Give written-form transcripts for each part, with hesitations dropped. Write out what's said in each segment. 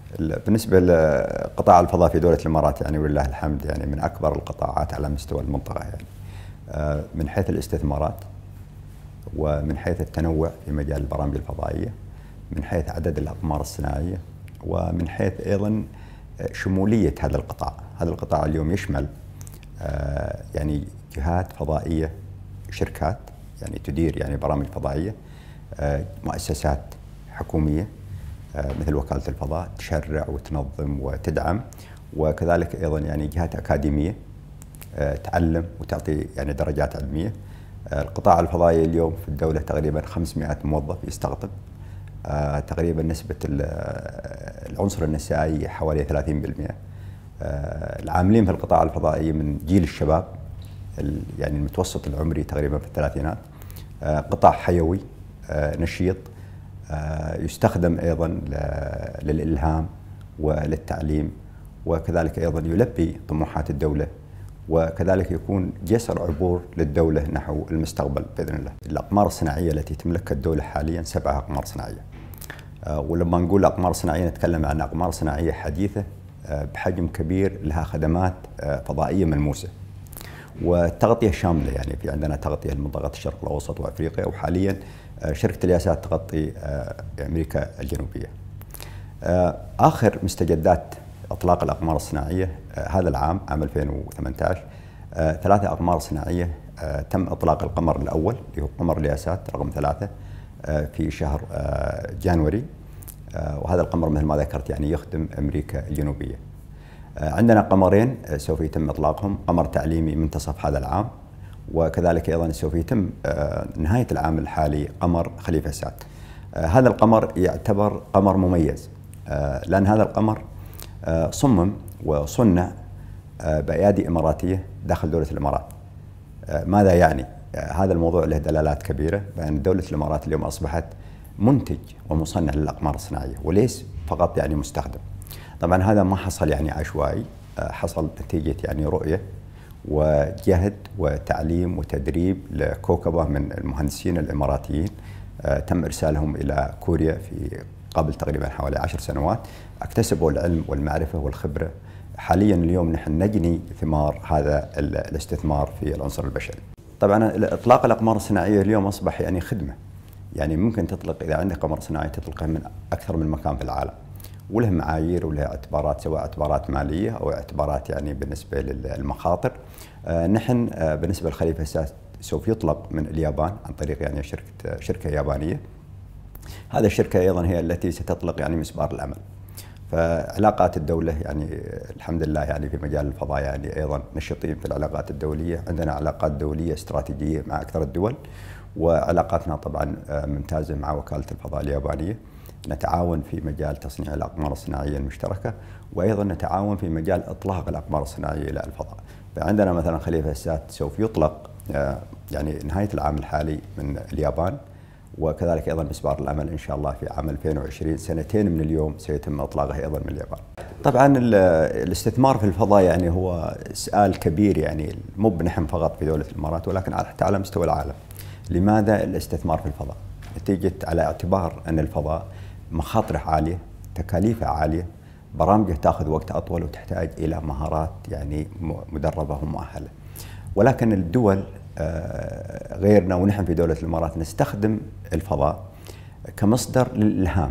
بالنسبة لقطاع الفضاء في دولة الإمارات يعني ولله الحمد يعني من أكبر القطاعات على مستوى المنطقة يعني من حيث الاستثمارات ومن حيث التنوع في مجال البرامج الفضائية، من حيث عدد الأقمار الصناعية، ومن حيث أيضا شمولية هذا القطاع. هذا القطاع اليوم يشمل يعني جهات فضائية، شركات يعني تدير يعني برامج فضائية، مؤسسات حكومية مثل وكالة الفضاء تشرع وتنظم وتدعم، وكذلك أيضا يعني جهات أكاديمية تعلم وتعطي يعني درجات علمية. القطاع الفضائي اليوم في الدولة تقريبا 500 موظف يستقطب، تقريبا نسبة العنصر النسائي حوالي 30%. العاملين في القطاع الفضائي من جيل الشباب يعني المتوسط العمري تقريبا في الثلاثينات. قطاع حيوي نشيط يستخدم أيضا للإلهام وللتعليم، وكذلك أيضا يلبي طموحات الدولة، وكذلك يكون جسر عبور للدولة نحو المستقبل بإذن الله. الأقمار الصناعية التي تملكها الدولة حاليا 7 أقمار صناعية، ولما نقول أقمار صناعية نتكلم عن أقمار صناعية حديثة بحجم كبير لها خدمات فضائية ملموسة والتغطية شاملة. يعني في عندنا تغطية لمنطقة الشرق الأوسط وأفريقيا، وحاليا شركة الياسات تغطي أمريكا الجنوبية. آخر مستجدات إطلاق الأقمار الصناعية هذا العام، عام 2018، 3 أقمار صناعية تم إطلاق القمر الأول اللي هو قمر الياسات رقم 3 في شهر جانوري، وهذا القمر مثل ما ذكرت يعني يخدم أمريكا الجنوبية. عندنا قمرين سوف يتم إطلاقهم، قمر تعليمي منتصف هذا العام، وكذلك أيضا سوف يتم نهاية العام الحالي قمر خليفة سات. هذا القمر يعتبر قمر مميز لأن هذا القمر صمم وصنع بأيادي إماراتية داخل دولة الإمارات. ماذا يعني؟ هذا الموضوع له دلالات كبيرة، بأن دولة الإمارات اليوم أصبحت منتج ومصنع للأقمار الصناعية وليس فقط يعني مستخدم. طبعا هذا ما حصل يعني عشوائي، حصل نتيجة يعني رؤية وجهد وتعليم وتدريب لكوكبة من المهندسين الإماراتيين تم إرسالهم إلى كوريا في قبل تقريبا حوالي 10 سنوات، اكتسبوا العلم والمعرفة والخبرة. حاليا اليوم نحن نجني ثمار هذا الاستثمار في العنصر البشري. طبعا إطلاق الأقمار الصناعية اليوم أصبح يعني خدمة، يعني ممكن تطلق إذا عندك قمر صناعي تطلقه من أكثر من مكان في العالم، وله معايير وله اعتبارات، سواء اعتبارات مالية أو اعتبارات يعني بالنسبة للمخاطر. نحن بالنسبة لخليفة سات سوف يطلق من اليابان عن طريق يعني شركة يابانية. هذه الشركة أيضا هي التي ستطلق يعني مسبار الأمل. فعلاقات الدولة يعني الحمد لله يعني في مجال الفضاء يعني أيضا نشطين في العلاقات الدولية، عندنا علاقات دولية استراتيجية مع أكثر الدول، وعلاقاتنا طبعا ممتازة مع وكالة الفضاء اليابانية. نتعاون في مجال تصنيع الأقمار الصناعية المشتركة، وأيضا نتعاون في مجال إطلاق الأقمار الصناعية إلى الفضاء. فعندنا مثلا خليفة سات سوف يطلق يعني نهاية العام الحالي من اليابان، وكذلك أيضا مسبار الأمل إن شاء الله في عام 2020 سنتين من اليوم سيتم إطلاقه أيضا من اليابان. طبعا الاستثمار في الفضاء يعني هو سؤال كبير، يعني مو بنحن فقط في دولة الإمارات ولكن حتى على مستوى العالم. لماذا الاستثمار في الفضاء؟ نتيجة على اعتبار أن الفضاء مخاطره عالية، تكاليفه عالية، برامجه تأخذ وقت أطول وتحتاج إلى مهارات يعني مدربة ومؤهلة. ولكن الدول غيرنا ونحن في دولة الإمارات نستخدم الفضاء كمصدر للإلهام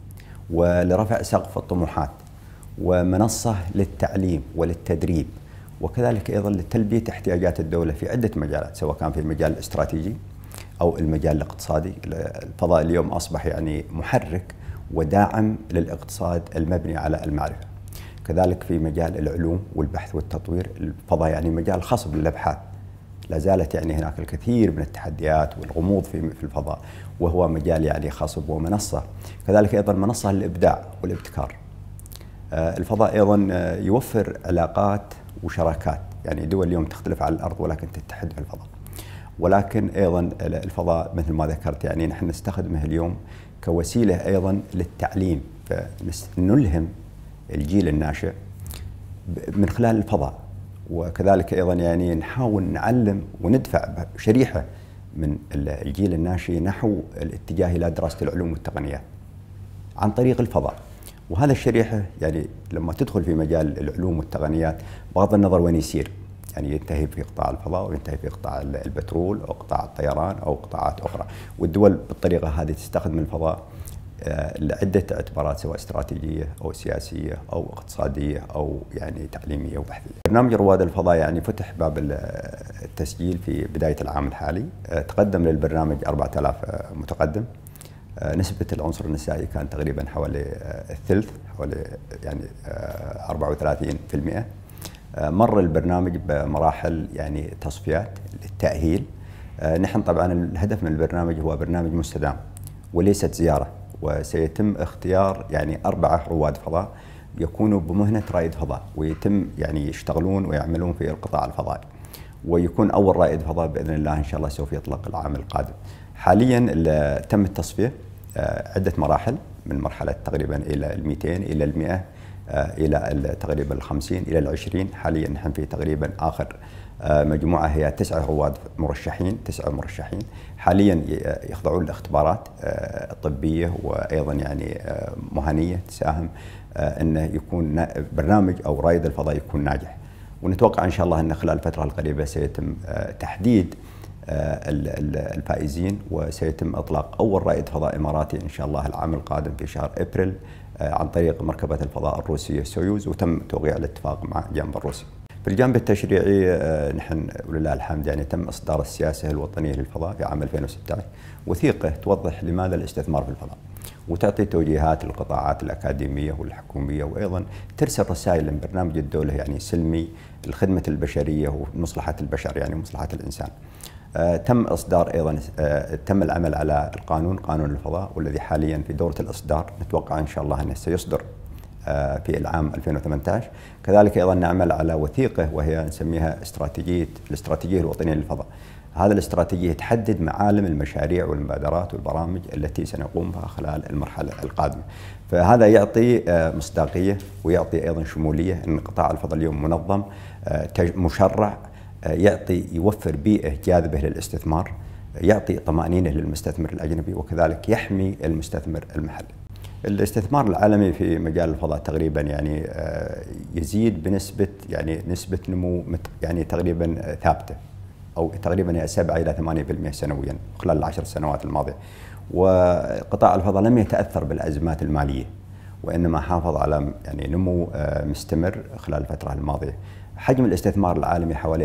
ولرفع سقف الطموحات ومنصة للتعليم وللتدريب، وكذلك أيضا لتلبية احتياجات الدولة في عدة مجالات، سواء كان في المجال الاستراتيجي أو المجال الاقتصادي. الفضاء اليوم أصبح يعني محرك وداعم للاقتصاد المبني على المعرفة. كذلك في مجال العلوم والبحث والتطوير، الفضاء يعني مجال خصب للأبحاث، لا زالت يعني هناك الكثير من التحديات والغموض في الفضاء، وهو مجال يعني خصب ومنصة، كذلك أيضا منصة للإبداع والابتكار. الفضاء أيضا يوفر علاقات وشراكات، يعني دول اليوم تختلف على الأرض ولكن تتحد في الفضاء. ولكن أيضا الفضاء مثل ما ذكرت يعني نحن نستخدمه اليوم كوسيلة أيضا للتعليم، فنلهم الجيل الناشئ من خلال الفضاء، وكذلك أيضا يعني نحاول نعلم وندفع شريحة من الجيل الناشئ نحو الاتجاه إلى دراسة العلوم والتقنيات عن طريق الفضاء. وهذا الشريحة يعني لما تدخل في مجال العلوم والتقنيات بغض النظر وين يصير، يعني ينتهي في قطاع الفضاء وينتهي في قطاع البترول أو قطاع الطيران أو قطاعات أخرى، والدول بالطريقة هذه تستخدم الفضاء لعدة اعتبارات سواء استراتيجية أو سياسية أو اقتصادية أو يعني تعليمية وبحثية. برنامج رواد الفضاء يعني فتح باب التسجيل في بداية العام الحالي، تقدم للبرنامج 4000 متقدم. نسبة العنصر النسائي كان تقريبا حوالي الثلث، حوالي يعني 34%. مر البرنامج بمراحل يعني تصفيات للتأهيل. نحن طبعا الهدف من البرنامج هو برنامج مستدام وليست زيارة، وسيتم اختيار يعني 4 رواد فضاء يكونوا بمهنة رائد فضاء، ويتم يعني يشتغلون ويعملون في القطاع الفضائي، ويكون أول رائد فضاء بإذن الله إن شاء الله سوف يطلق العام القادم. حاليا تم التصفية عدة مراحل، من مرحلة تقريبا إلى 200 إلى 100 إلى تقريبا 50 إلى 20. حاليا نحن في تقريبا آخر مجموعة هي 9 رواد مرشحين، 9 مرشحين حاليا يخضعون لاختبارات طبية وأيضا يعني مهنية تساهم أنه يكون برنامج أو رائد الفضاء يكون ناجح. ونتوقع إن شاء الله أن خلال الفترة القريبة سيتم تحديد الفائزين، وسيتم إطلاق أول رائد فضاء إماراتي إن شاء الله العام القادم في شهر أبريل عن طريق مركبة الفضاء الروسية سويوز، وتم توقيع الاتفاق مع الجانب الروسي. في الجانب التشريعي نحن ولله الحمد يعني تم إصدار السياسة الوطنية للفضاء في عام 2016، وثيقة توضح لماذا الاستثمار في الفضاء، وتعطي توجيهات للقطاعات الأكاديمية والحكومية، وأيضا ترسل رسائل من برنامج الدولة يعني سلمي لخدمة البشرية ومصلحة البشر يعني ومصلحة الإنسان. تم إصدار أيضا تم العمل على قانون الفضاء، والذي حاليا في دورة الإصدار، نتوقع إن شاء الله أنه سيصدر في العام 2018. كذلك أيضا نعمل على وثيقة وهي نسميها الاستراتيجية الوطنية للفضاء. هذا الاستراتيجية تحدد معالم المشاريع والمبادرات والبرامج التي سنقوم بها خلال المرحلة القادمة. فهذا يعطي مصداقية ويعطي أيضا شمولية أن قطاع الفضاء اليوم منظم مشرع، يوفر بيئة جاذبة للاستثمار، يعطي طمأنينة للمستثمر الأجنبي، وكذلك يحمي المستثمر المحلي. الاستثمار العالمي في مجال الفضاء تقريبا يعني يزيد بنسبة يعني نسبة نمو يعني تقريبا ثابتة، أو تقريبا 7 إلى 8% سنويا خلال ال10 سنوات الماضية. وقطاع الفضاء لم يتأثر بالأزمات المالية، وإنما حافظ على يعني نمو مستمر خلال الفترة الماضية. حجم الاستثمار العالمي حوالي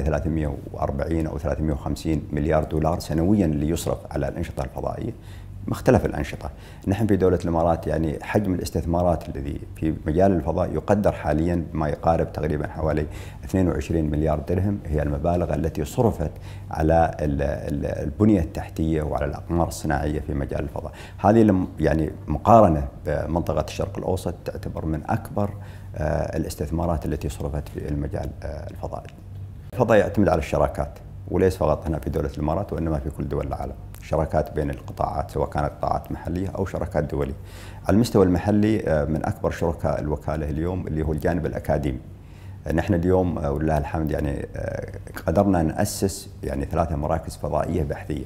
340 أو 350 مليار دولار سنويا اللي يصرف على الأنشطة الفضائية، مختلف الأنشطة. نحن في دولة الإمارات يعني حجم الاستثمارات الذي في مجال الفضاء يقدر حاليا بما يقارب تقريبا حوالي 22 مليار درهم، هي المبالغ التي صرفت على البنية التحتية وعلى الأقمار الصناعية في مجال الفضاء. هذه يعني مقارنة بمنطقة الشرق الأوسط تعتبر من أكبر الاستثمارات التي صرفت في المجال الفضائي. الفضاء يعتمد على الشراكات، وليس فقط هنا في دولة الإمارات وإنما في كل دول العالم. شراكات بين القطاعات سواء كانت قطاعات محلية أو شراكات دولية. على المستوى المحلي من أكبر شركاء الوكالة اليوم اللي هو الجانب الأكاديمي. نحن اليوم ولله الحمد يعني قدرنا نأسس يعني 3 مراكز فضائية بحثية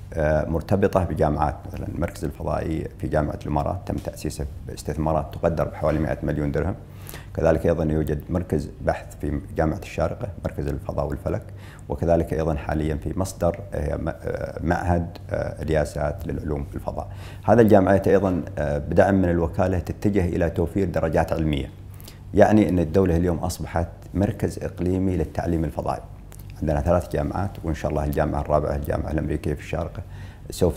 مرتبطة بجامعات، مثلا المركز الفضائي في جامعة الإمارات تم تأسيسه باستثمارات تقدر بحوالي 100 مليون درهم. كذلك أيضا يوجد مركز بحث في جامعة الشارقة، مركز الفضاء والفلك، وكذلك أيضا حاليا في مصدر معهد رياسات للعلوم في الفضاء. هذا الجامعات أيضا بدعم من الوكالة تتجه إلى توفير درجات علمية، يعني أن الدولة اليوم أصبحت مركز إقليمي للتعليم الفضائي. عندنا 3 جامعات، وإن شاء الله الجامعة الرابعة الجامعة الأمريكية في الشارقة سوف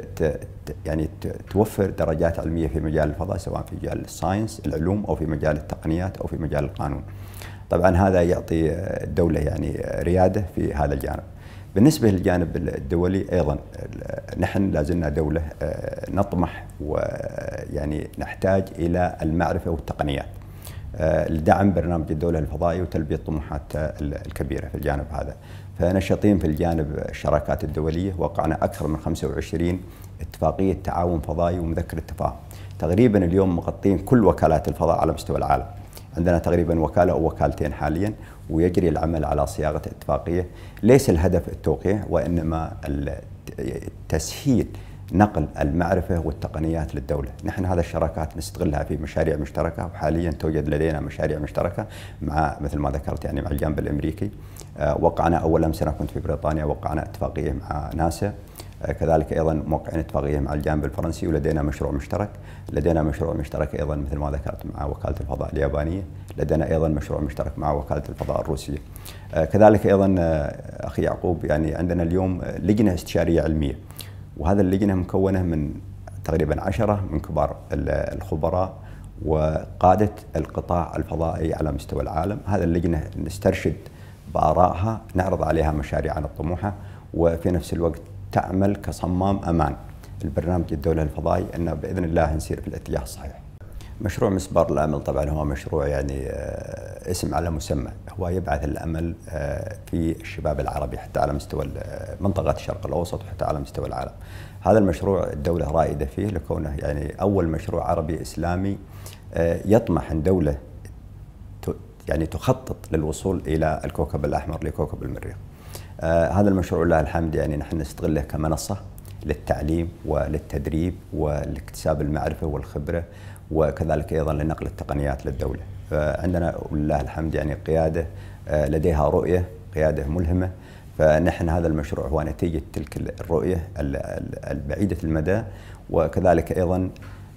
يعني توفر درجات علمية في مجال الفضاء، سواء في مجال الساينس العلوم أو في مجال التقنيات أو في مجال القانون. طبعا هذا يعطي الدولة يعني ريادة في هذا الجانب. بالنسبة للجانب الدولي أيضا نحن لازلنا دولة نطمح ويعني نحتاج إلى المعرفة والتقنيات لدعم برنامج الدولة الفضائي وتلبية الطموحات الكبيرة في الجانب هذا. فنشطين في الجانب الشراكات الدولية، وقعنا أكثر من 25 اتفاقية تعاون فضائي ومذكرة تفاهم. تقريبا اليوم مغطين كل وكالات الفضاء على مستوى العالم. عندنا تقريبا وكالة أو وكالتين حاليا، ويجري العمل على صياغة اتفاقية. ليس الهدف التوقيع، وإنما تسهيل نقل المعرفة والتقنيات للدولة. نحن هذا الشراكات نستغلها في مشاريع مشتركة، وحاليا توجد لدينا مشاريع مشتركة مع مثل ما ذكرت يعني مع الجانب الأمريكي. وقعنا أول أمس أنا كنت في بريطانيا، وقعنا اتفاقية مع ناسا، كذلك أيضا موقعين اتفاقية مع الجانب الفرنسي، ولدينا مشروع مشترك. لدينا مشروع مشترك أيضا مثل ما ذكرت مع وكالة الفضاء اليابانية. لدينا أيضا مشروع مشترك مع وكالة الفضاء الروسية. كذلك أيضا أخي يعقوب يعني عندنا اليوم لجنة استشارية علمية، وهذا اللجنة مكونة من تقريبا 10 من كبار الخبراء وقادة القطاع الفضائي على مستوى العالم. هذا اللجنة نسترشد بآرائها، نعرض عليها مشاريعنا الطموحة، وفي نفس الوقت تعمل كصمام أمان البرنامج الدولي الفضائي، أنه بإذن الله نسير في الاتجاه الصحيح. مشروع مسبار الأمل طبعا هو مشروع يعني اسم على مسمى، هو يبعث الأمل في الشباب العربي حتى على مستوى منطقة الشرق الأوسط وحتى على مستوى العالم. هذا المشروع الدولة رائدة فيه لكونه يعني أول مشروع عربي إسلامي يطمح أن دولة يعني تخطط للوصول إلى الكوكب الأحمر لكوكب المريخ. هذا المشروع لله الحمد يعني نحن نستغله كمنصة للتعليم وللتدريب ولاكتساب المعرفة والخبرة، وكذلك أيضا لنقل التقنيات للدولة. فعندنا ولله الحمد يعني قيادة لديها رؤية، قيادة ملهمة. فنحن هذا المشروع هو نتيجة تلك الرؤية البعيدة المدى، وكذلك أيضا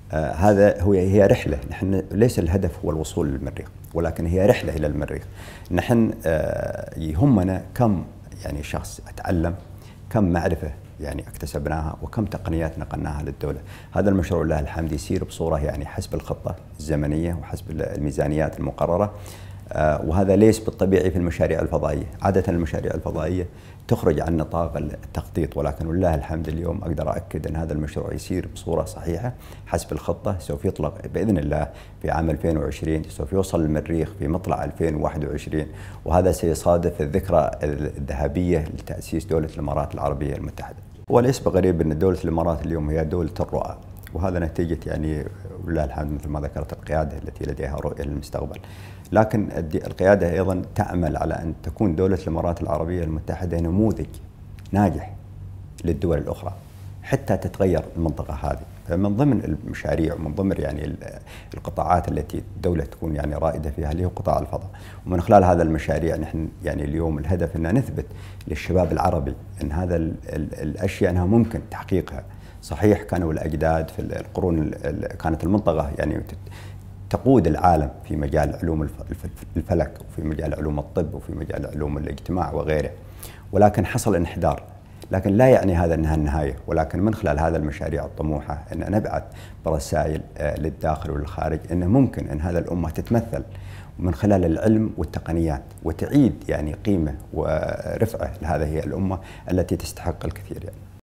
هي رحلة. نحن ليس الهدف هو الوصول للمريخ، ولكن هي رحلة إلى المريخ. نحن يهمنا كم يعني شخص أتعلم، كم معرفة يعني اكتسبناها، وكم تقنيات نقلناها للدولة. هذا المشروع لله الحمد يسير بصورة يعني حسب الخطة الزمنية وحسب الميزانيات المقررة. وهذا ليس بالطبيعي في المشاريع الفضائية. عادة المشاريع الفضائية تخرج عن نطاق التخطيط، ولكن ولله الحمد اليوم أقدر أؤكد أن هذا المشروع يسير بصورة صحيحة حسب الخطة. سوف يطلق بإذن الله في عام 2020، سوف يوصل المريخ في مطلع 2021، وهذا سيصادف الذكرى الذهبية لتأسيس دولة الإمارات العربية المتحدة. وليس بغريب أن دولة الإمارات اليوم هي دولة الرؤى، وهذا نتيجة يعني ولله الحمد مثل ما ذكرت القيادة التي لديها رؤية للمستقبل. لكن القيادة أيضا تعمل على أن تكون دولة الإمارات العربية المتحدة نموذج ناجح للدول الأخرى حتى تتغير المنطقة هذه. من ضمن المشاريع ومن ضمن يعني القطاعات التي الدولة تكون يعني رائدة فيها اللي هو قطاع الفضاء. ومن خلال هذا المشاريع نحن يعني اليوم الهدف أن نثبت للشباب العربي أن هذا الأشياء أنها ممكن تحقيقها. صحيح كانوا الأجداد في القرون كانت المنطقة يعني تقود العالم في مجال علوم الفلك وفي مجال علوم الطب وفي مجال علوم الاجتماع وغيره، ولكن حصل انحدار. لكن لا يعني هذا أنها النهاية، ولكن من خلال هذا المشاريع الطموحة أن نبعث برسائل للداخل والخارج أن ممكن أن هذا الأمة تتمثل من خلال العلم والتقنيات وتعيد يعني قيمة ورفعة لهذه هي الأمة التي تستحق الكثير يعني.